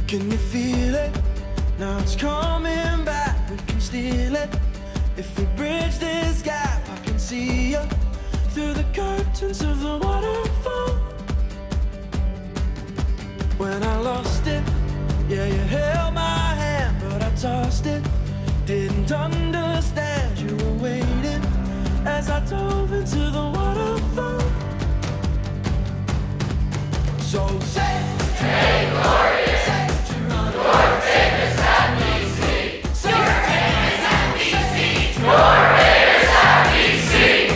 Can you feel it? Now it's coming back, we can steal it. If we bridge this gap, I can see you through the curtains of the waterfall. When I lost it, yeah, you held my hand, but I tossed it. Didn't understand you were waiting as I dove into the waterfall. So say, hey, glorious, say, Geronimo, you're famous at BC. You're famous at BC. You're famous at BC.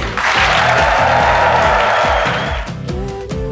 Can you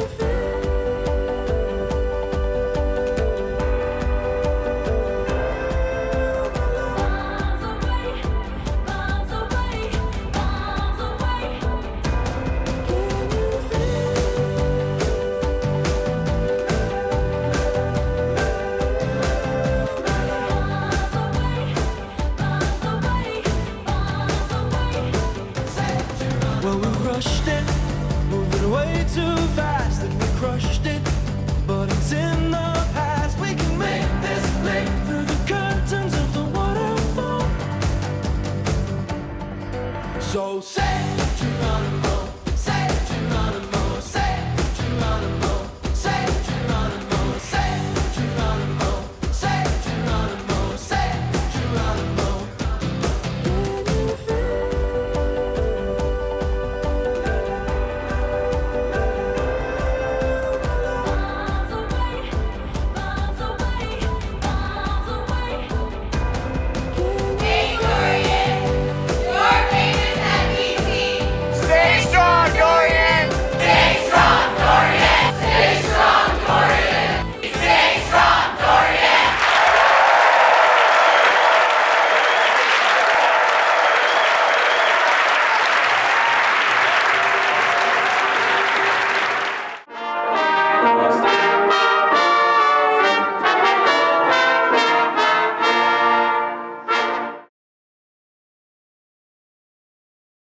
well, we rushed it, moving way too fast, and we crushed it, but it's in the past. We can make this leap through the curtains of the waterfall. So say, Geronimo.